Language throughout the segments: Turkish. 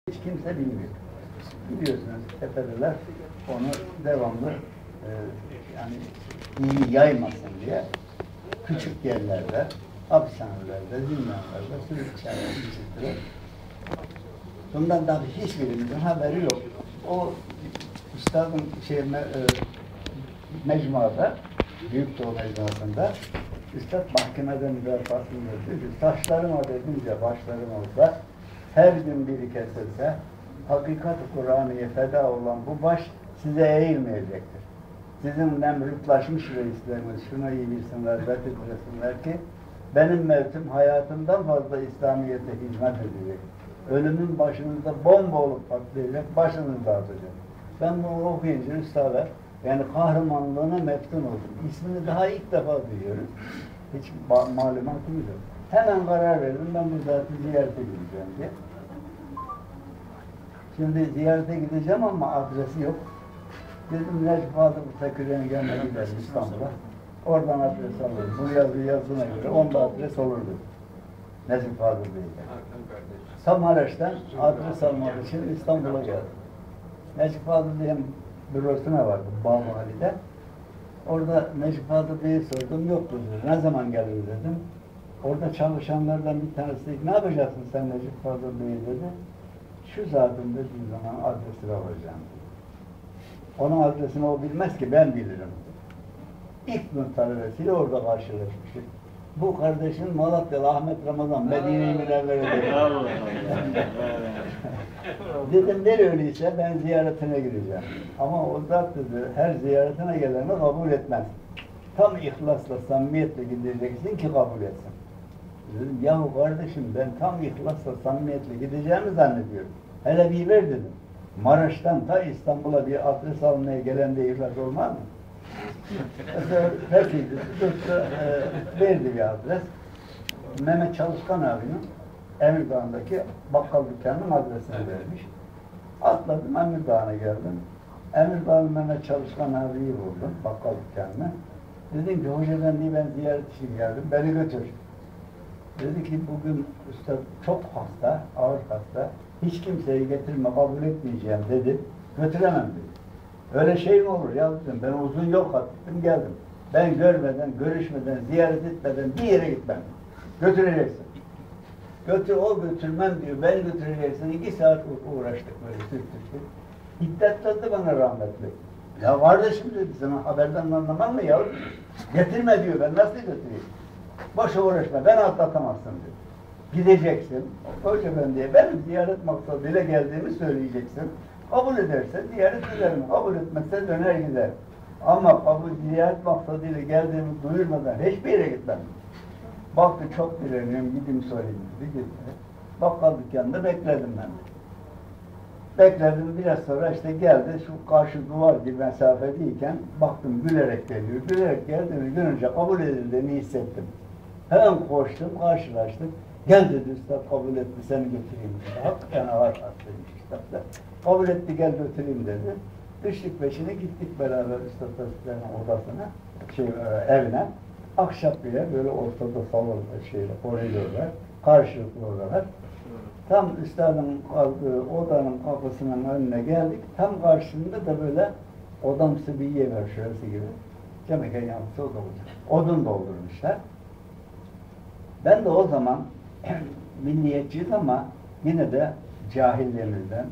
Hiç kimse bilmiyor. Biliyorsunuz tepedeler onu devamlı yani iyi yaymasın diye küçük yerlerde, hapishanelerde, zindanlarda sürüp çektiler. Bundan tabii hiçbirimizin haberi yok. O üstadın mecmuada, Büyük Doğu Mecmuası'nda üstad mahkemeden müdafasını dedi. Taşlarım o dedince başlarım olsa, her gün biri kesilse, hakikat-ı Kur'an'ya feda olan bu baş size eğilmeyecektir. Sizin nemrutlaşmış reisleriniz şuna iyi bilsinler, betilresinler ki, benim mevtim hayatımdan fazla İslamiyet'e hizmet edecek. Ölümün başınızda bomba olup patlayacak, başınızda atacak. Ben bunu okuyunca üstada, yani kahramanlığına meftun oldum. İsmini daha ilk defa duyuyoruz. Hiç malumatımız yok. Hemen karar verdim, ben bu zatı ziyarete gideceğim diye. Şimdi ziyarete gideceğim ama adresi yok. Dedim Necip Fazıl Tekir'e gelmeye gidelim İstanbul'a. Oradan adres alırım. Bu yazdığına göre onda adres olurdu. Necip Fazıl Bey'de. Tam Haleç'ten adres almak için İstanbul'a geldim. Necip Fazıl Bey'in bürosuna vardım Bağmali'de. Orada Necip Fazıl Bey'i sordum, yoktu dedi. Ne zaman gelir dedim. Orada çalışanlardan bir tanesi dedi, ne yapacaksın sen Necip Fazıl Bey'i dedi. Şu zatın dediği zaman adresini alacağım. Onun adresini o bilmez ki ben bilirim. İlk gün talebesiyle orada karşılaşmışız. Bu kardeşin Malatyalı Ahmet Ramazan, Medine-i Münevvere'de. Dedim nereye öyleyse ben ziyaretine gideceğim. Ama o zat dedi, her ziyaretine geleni kabul etmez. Tam ihlasla, samimiyetle gideceksin ki kabul etsin. Dedim, yahu kardeşim ben tam ihlasla, samimiyetle gideceğimi zannediyorum. Hele bir ver dedim. Maraş'tan ta İstanbul'a bir adres almaya gelen de ihlas olmaz mı? Peki verdi bir adres. Mehmet Çalışkan abinin Emirdağ'ındaki bakkal dükkanının adresini vermiş. Atladım Emirdağ'a geldim. Emirdağ'ın Mehmet Çalışkan abiyi buldum bakkal dükkanına. Dedim ki hoca ben ziyaret için geldim, beni götür. Dedi ki bugün üstad çok hasta, ağır hasta. Hiç kimseyi getirme, kabul etmeyeceğim dedi. Götüremem dedi. Öyle şey mi olur ya dedim. Ben uzun yol kat ettim geldim. Ben görmeden, görüşmeden, ziyaret etmeden bir yere gitmem. Götüreceksin. O götürmem diyor. Ben götüreceksin. 2 saat uğraştık böyle sürtüştük. İddetledi bana rahmetli. Ya kardeşim dedi, sana haberden anlamam mı ya? Getirme diyor, ben nasıl götüreyim? Boşa uğraşma, ben atlatamazsın diyor. Gideceksin, Hoca Efendi'ye benim ziyaret maksadıyla geldiğimi söyleyeceksin. Kabul ederse ziyaret ederim, kabul etmezse döner gider. Ama kabul ziyaret maksadıyla geldiğimi duyurmadan hiçbir yere gitmem. Baktı çok direniyorum, gideyim sorayım dedi, gitti. Bakkal dükkanında bekledim ben de. Bekledim, biraz sonra işte geldi, şu karşı duvar gibi mesafedeyken baktım gülerek geliyor. Gülerek geldiğini görünce kabul edildiğini hissettim. Hemen koştum, karşılaştık. Gel dedi üstad, kabul etti, seni götüreyim dedi. Hakikaten ağır hastaymış üstadda. Kabul etti, gel götüreyim dedi. Düştük peşine, gittik beraber üstad Hazretleri'nin odasına, evine. Ahşap bir yer, böyle ortada salon koridorlar, karşılıklı odalar. Tam üstadın kaldığı odanın kapısının önüne geldik. Tam karşısında da böyle odamsı bir yer var, şurası gibi. Cemeken yanlısı o da olacak. Odun doldurmuşlar. Ben de o zaman milliyetçiyiz ama yine de cahilliğimizden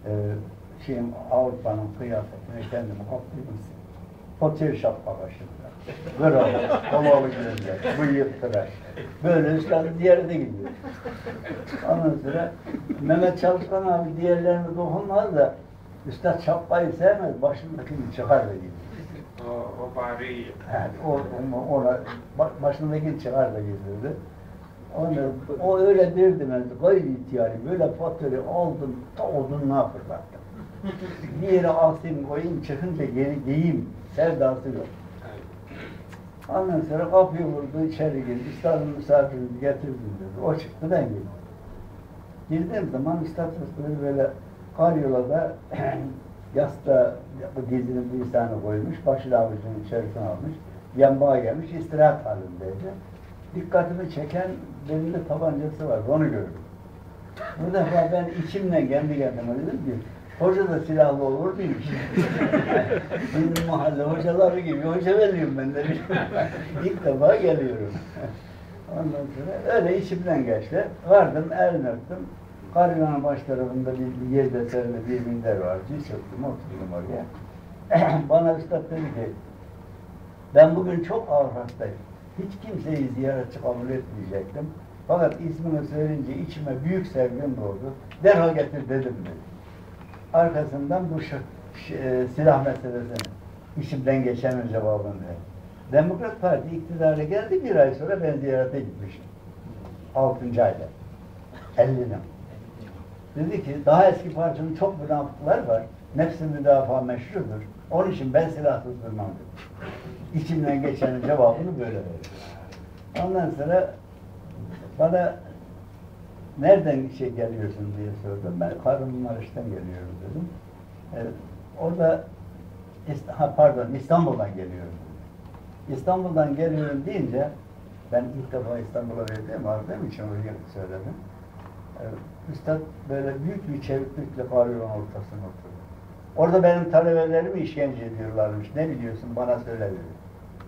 Avrupa'nın kıyafetine kendimi kaptırdım. Potir şapka başında. Kıralı, kolalı gözler, bıyık tıraş. Böyle üstadı ziyarete gidiyor. Ondan sonra Mehmet Çalışkan abi diğerlerine dokunmaz da üstad şapkayı sevmez, başındakini çıkar da gidiyor. O bari. Yani ona başındakini çıkar da gidiyordu. O öyle derdi ben, gayri ihtiyari böyle faturayı aldım, ta odunluğa fırlattım. Bir yere asayım, koyayım, çıkınca geri giyeyim, sevdası yok. Ondan sonra kapıyı vurdu, içeri girdi, üstadın misafirini getirdim dedi. O çıktı, ben girdim. Girdiğim zaman üstad sesleri böyle karyolada yastığa dizinin bir tane koymuş, başıyla avucunun içerisine almış, yanbağa gelmiş, istirahat halindeydi. Dikkatimi çeken belinde tabancası var, onu gördüm. Bu defa ben içimden kendi kendime dedim ki hoca da silahlı olur muymuş? Bizim mahalle hocaları gibi hoca veriyorum ben de. İlk defa geliyorum. Ondan sonra öyle içimden geçti. Vardım, elini öptüm. Karyolanın baş tarafında bir yerde serili bir minder vardı. Çöktüm, oturdum oraya. Bana üstad dedi ki, ben bugün çok ağır hastayım. Hiç kimseyi ziyaretçi kabul etmeyecektim. Fakat ismini söyleyince içime büyük sevgim doğdu. Derhal getir dedim dedi. Arkasından bu silah meselesini, içimden geçenin cevabını verdi. Demokrat Parti iktidara geldi, bir ay sonra ben ziyarete gitmişim. 6. ayda. 50'nin. Dedi ki, daha eski partinin çok münafıklar var. Nefs-i müdafaa meşrudur. Onun için ben silahsız durmam dedi. İçimden geçenin cevabını böyle verdi. Ondan sonra bana nereden geliyorsun diye sordum. Ben Kahramanmaraş'tan geliyorum dedim. Orada İstanbul'dan geliyorum dedim. İstanbul'dan geliyorum deyince ben ilk defa İstanbul'a vardığım için oraya söyledim. Üstad böyle büyük bir çeviklikle Kahraman ortasına oturdu. Orada benim talebelerimi işkence ediyorlarmış. Ne biliyorsun bana söyle dedi.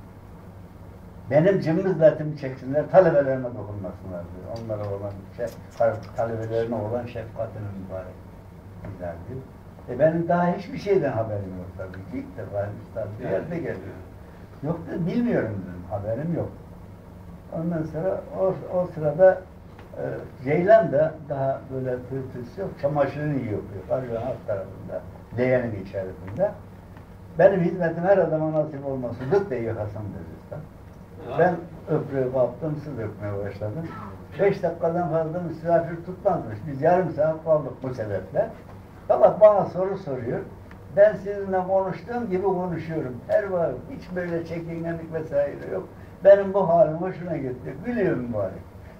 Benim cımbızlatımı çeksinler, talebelerime dokunmasınlar diyor. Onlara olan, talebelerine olan şefkatinin mübarek güzeldir. Benim daha hiçbir şeyden haberim yok tabii ki. İlk defa üstad bir yerde geliyor. Yok da bilmiyorum dedim, haberim yok. Ondan sonra o sırada Ceylan da daha böyle pürtüsü yok, çamaşırını yiyor. Karyolan alt tarafında, leğenin içerisinde. Benim hizmetim her adama nasip olmasın, gıt da yakasam dedi usta. Ben öprüğü kaptım, su dökmeye başladım. 5 dakikadan fazla misafir tutmazmış. Biz yarım saat kaldık bu sebeple. Fakat bana soru soruyor. Ben sizinle konuştuğum gibi konuşuyorum. Her var, hiç böyle çekingenlik vesaire yok. Benim bu halim hoşuna gitti. Gülüyorum bari.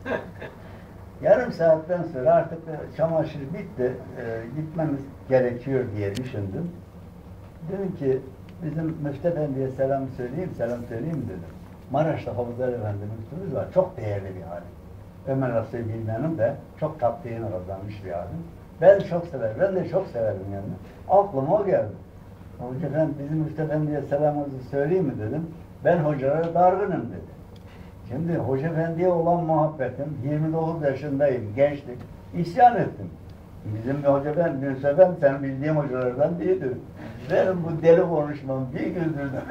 Yarım saatten sonra artık çamaşır bitti. Gitmemiz gerekiyor diye düşündüm. Dedim ki bizim Müftü Efendi'ye selam söyleyeyim dedim. Maraş'ta Hafızlar Efendi müftümüz var. Çok değerli bir alim. Ömer Aslı Bilmen'in de çok takdirini kazanmış bir alim. Ben çok severim. Ben de çok severim yani. Aklıma o geldi. Hoca Efendi, bizim Müftü Efendi'ye selamınızı söyleyeyim mi dedim. Ben hocalara dargınım dedi. Şimdi Hoca Efendi'ye olan muhabbetim, 29 yaşındayım, gençlik. İsyan ettim. Bizim bir hoca ben sen bildiğim hocalardan biridir. Benim bu deli konuşmam bir güldürdüm.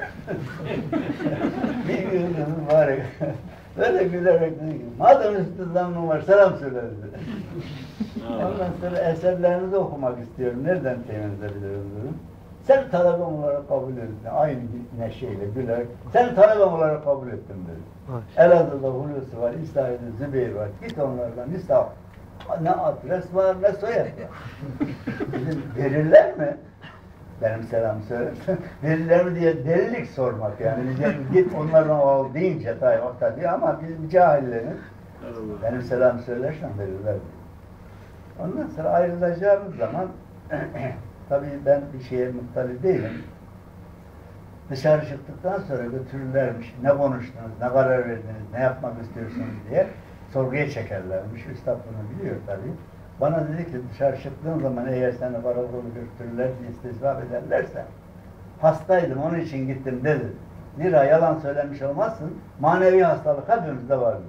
bir güldürdüm bari. Böyle gülerek dedi ki, madem üstü zannım var, selam söyle dedi. Ondan sonra eserlerinizi okumak istiyorum. Nereden temin edebilirim dedim. Sen talebem olarak kabul ettin. Aynı neşeyle gülerek. Sen talebem olarak kabul ettim dedi. Elazığ'da Hulusi var, İsrail'de Zübeyir var. Git onlardan iste. Ne adres var, ne soyad var. Dedim, verirler mi? Benim selam söyledim. Verirler mi diye delilik sormak yani. Git onlardan al deyince tabii ama biz cahillerin benim selam söylersen verirler mi? Ondan sonra ayrılacağımız zaman tabii ben bir şeye muhtali değilim. Dışarı çıktıktan sonra götürürlermiş. Ne konuştunuz, ne karar verdiniz, ne yapmak istiyorsunuz diye sorguya çekerlermiş. Üstad bunu biliyor tabii. Bana dedi ki dışarı çıktığın zaman eğer seni karakola götürürler, istisbab ederlerse hastaydım onun için gittim dedi. Zira yalan söylemiş olmazsın, manevi hastalık hepimizde var.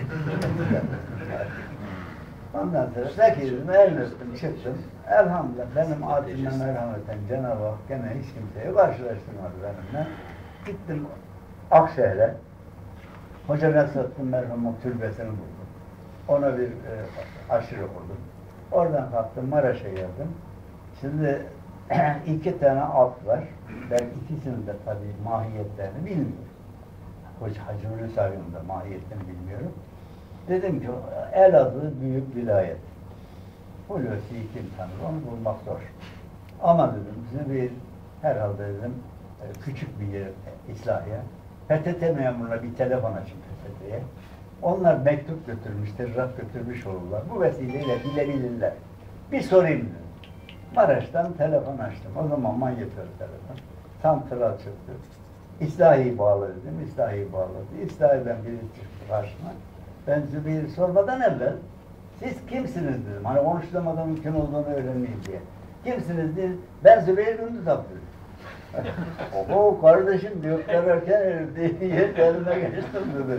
Ondan sonra zekirdim, elini öptüm, çıktım. Elhamdülillah benim adımdan merhameten Cenab-ı Hak gene hiç kimseyi karşılaştırmadı benimle. Gittim Akşehir'e, Hoca Nasrettin merhumun türbesini buldum. Ona bir aşırı okudum. Oradan kalktım Maraş'a geldim. Şimdi 2 tane alt var. Ben ikisinin de tabii mahiyetlerini bilmiyorum. Hacı Hulusi Ağa'nın da mahiyetlerini bilmiyorum. Dedim ki Elazığ büyük vilayet. Hulusi'yi kim tanır? Onu bulmak zor. Ama dedim Zübeyir herhalde dedim küçük bir yer İslahiye. PTT memuruna bir telefon açın PTT'ye. Onlar mektup götürmüşler, rak götürmüş olurlar. Bu vesileyle bilebilirler. Bir sorayım dedim. Maraş'tan telefon açtım. O zaman manyetör telefon. Santral çıktı. İslahi'yi bağlı dedim. İslahi'yi bağladı. İslahi'den biri çıktı karşıma. Ben Zübeyir'i sormadan evvel Siz kimsiniz dedim. Hani konuştuğum adamın kim olduğunu öğrenmeyeyim diye. Kimsiniz dedim. Ben Zübeyir Gündüz abdülüm. Oho kardeşim gökler erken erdi diye elime geçtim dedi.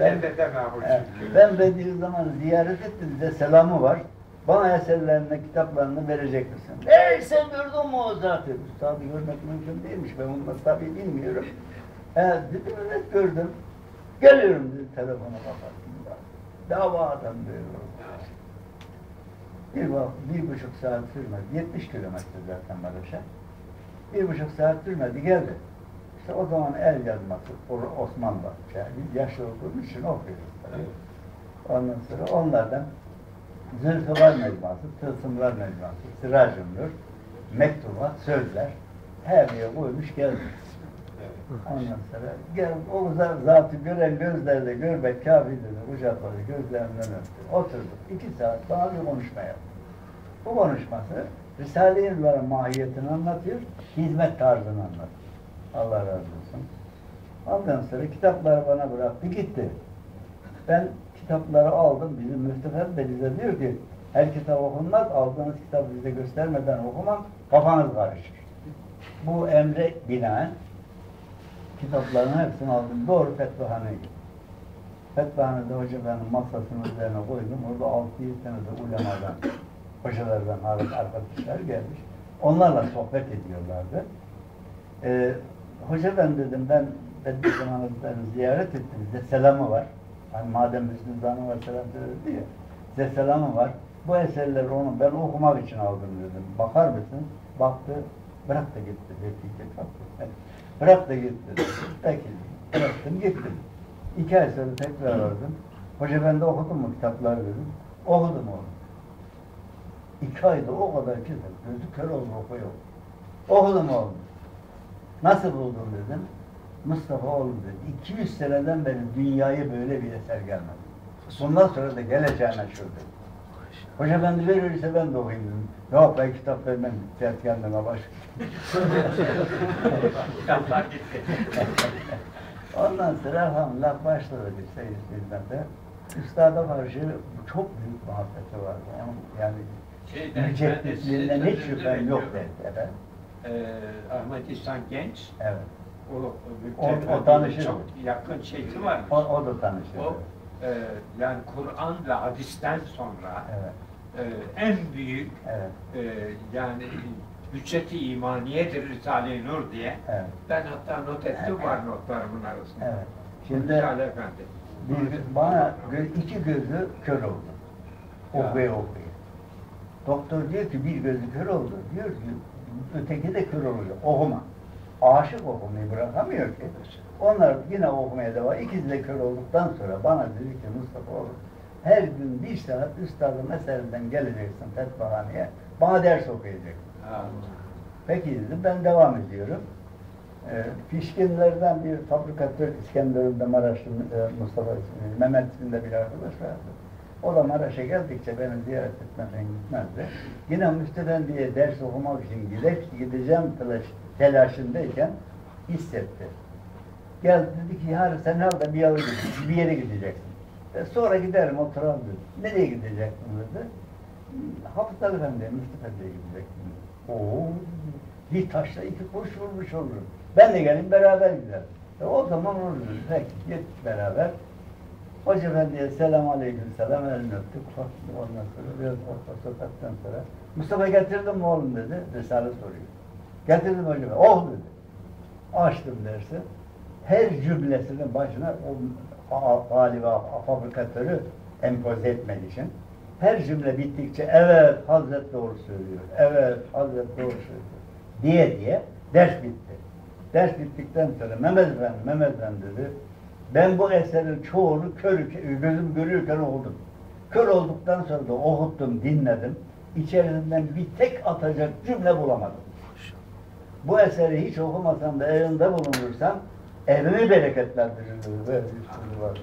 Ben Bediüzzaman'ı ziyaret ettim, bize selamı var. Bana eserlerini, kitaplarını verecek misin? Sen gördün mü o zatı? Üstadı görmek mümkün değilmiş, ben onu tabii bilmiyorum. Dedim evet gördüm. Geliyorum dedi, telefona kapattım. Dava adam diyor. Bir buçuk saat sürmedi, 70 kilometre zaten Maraş'a. 1,5 saat sürmedi, geldi. İşte o zaman el yazması, Osmanlı, yani biz yaşlı olduğumuz için okuyoruz tabii. Ondan sonra onlardan Zülfüvar Mecmuası, Tılsımlar Mecmuası, Sıracı Nur, mektuba, sözler, her yere koymuş geldi. Ondan sonra gel, o zatı gören gözlerle görmek kafi dedi, kucakladı, gözlerinden öptü. Oturduk, 2 saat bana bir konuşma yaptı. Bu konuşması Risale-i Nur'un mahiyetini anlatıyor, hizmet tarzını anlatıyor. Allah razı olsun. Ondan sonra kitapları bana bıraktı, gitti. Ben kitapları aldım, bizim müftü de bize diyor ki, her kitap okunmaz, aldığınız kitabı bize göstermeden okumam, kafanız karışır. Bu emre binaen kitapların hepsini aldım, doğru Fetvahane'ye gittim. Fetvahane'de hoca benim masasının üzerine koydum, orada 6-7 tane de ulemadan, hocalardan arkadaşlar gelmiş. Onlarla sohbet ediyorlardı. Hoca ben dedim, ben Bediüzzaman'ı ziyaret ettim, size selamı var. Hani madem Hüsnü Zan'ı var, selam söyledi ya, size selamı var. Bu eserleri onu ben okumak için aldım dedim. Bakar mısın? Baktı, bırak da gitti. Bırak da gitti. Peki, bıraktım, gittim. 2 ay sonra tekrar aradım. Hoca ben de okudum mu kitapları dedim. Okudum oğlum. 2 ayda o kadar kitap, gözü kör oldu okuyor. Okudum oğlum. Nasıl buldun dedim. Mustafa oğlum dedi. 200 seneden beri dünyaya böyle bir eser gelmedi. Bundan sonra da geleceğine şurada. Hoca ben de verirse ben de okuyayım dedim. Yok ben kitap vermem. Dert kendime baş. Ondan sonra elhamdülillah başladı bir seyir bilmemde. Üstada karşı çok büyük muhabbeti vardı. Yani mücedditliğinden hiç şüphem yok dedi efendim. Ahmet İhsan Genç. Evet. O tanışır. çok yakın şeysi var. O da tanışır. Yani Kur'an ve hadisten sonra en büyük yani hücceti imaniyedir Risale-i Nur diye. Evet. Ben hatta not ettim var notlarımın arasında. Evet. Şimdi Efendi. Bana 2 gözü kör oldu. Okuya. Doktor diyor ki bir gözü kör oldu. Diyor ki öteki de kör oluyor. Okuma. Aşık okumayı bırakamıyor ki. Onlar yine okumaya devam. İkisi de kör olduktan sonra bana dedi ki Mustafa oğlum her gün 1 saat üstadın eserinden geleceksin Fetvahane'ye. Bana ders okuyacaksın. Peki dedim ben devam ediyorum. Pişkinlerden bir fabrikatör İskenderun'da Maraşlı Mustafa Mehmet isminde bir arkadaş vardı. O da Maraş'a geldikçe beni ziyaret etmeden gitmezdi. Yine Müftüden diye ders okumak için gideceğim telaşındayken hissetti. Geldi dedi ki yarın sen herhalde bir yere gideceksin. Sonra giderim oturalım dedi. Nereye gideceksin dedi. Hafız Ali Efendi'ye, Müftü Efendi'ye gideceksin. Oo, bir taşla 2 kuş vurmuş olur. Ben de gelin beraber gidelim. O zaman olur. Peki gittik beraber. Hoca Efendi'ye selamun aleyküm selam elini öptük. Ondan sonra biraz sohbetten sonra Mustafa getirdin mi oğlum dedi. Risale soruyor. Getirdim hocam. Oh dedi. Açtım dersi. Her cümlesinin başına o galiba fabrikatörü empoze etmek için her cümle bittikçe evet Hazret doğru söylüyor. Evet Hazret doğru söylüyor. Diye ders bitti. Ders bittikten sonra Mehmet Efendi dedi. Ben bu eserin çoğunu gözüm görürken okudum. Kör olduktan sonra da okuttum, dinledim. İçerisinden bir tek atacak cümle bulamadım. Bu eseri hiç okumasam da evinde bulunursam evimi bereketlendirirdi. Böyle bir var.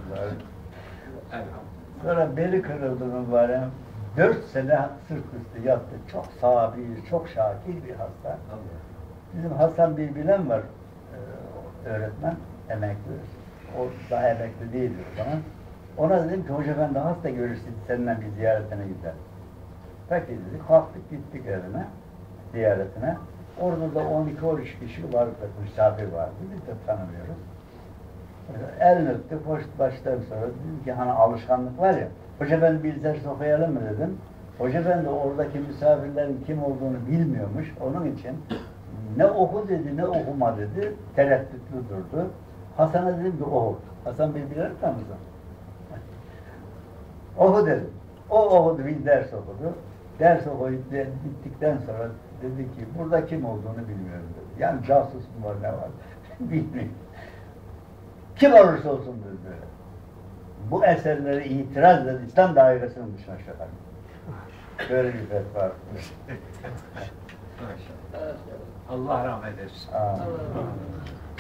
Sonra beli kırıldı mübarek. 4 sene sırt üstü yattı. Çok sabir, çok şakir bir hasta. Bizim Hasan Bilbilen var öğretmen, emekli. O daha emekli değildi o zaman. Ona dedim ki hoca efendi hasta görürsün seninle bir ziyaretine gider. Peki dedik, kalktık gittik evine, ziyaretine. Orada da 12-13 kişi var, misafir vardı, biz de tanımıyoruz. Elini öptü, hoş baştan sonra dedim ki hani alışkanlık var ya, hoca efendi bir ders okuyalım mı dedim. Hoca efendi oradaki misafirlerin kim olduğunu bilmiyormuş, onun için ne oku dedi, ne okuma dedi, tereddütlü durdu. Hasan'a dedim ki oku. Hasan Bey bilir tanısın. Oku dedim. O okudu, bir ders okudu. Ders okuyup bittikten sonra dedi ki burada kim olduğunu bilmiyorum dedi. Yani casus mu var, ne var bilmiyorum. Kim olursa olsun dedi. Bu eserleri itiraz eden İslam dairesinin dışına çıkar. Böyle bir fetva. Allah rahmet etsin.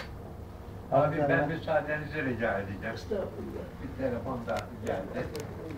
Abi ben müsaadenizi rica edeceğim. Bir telefon da geldi.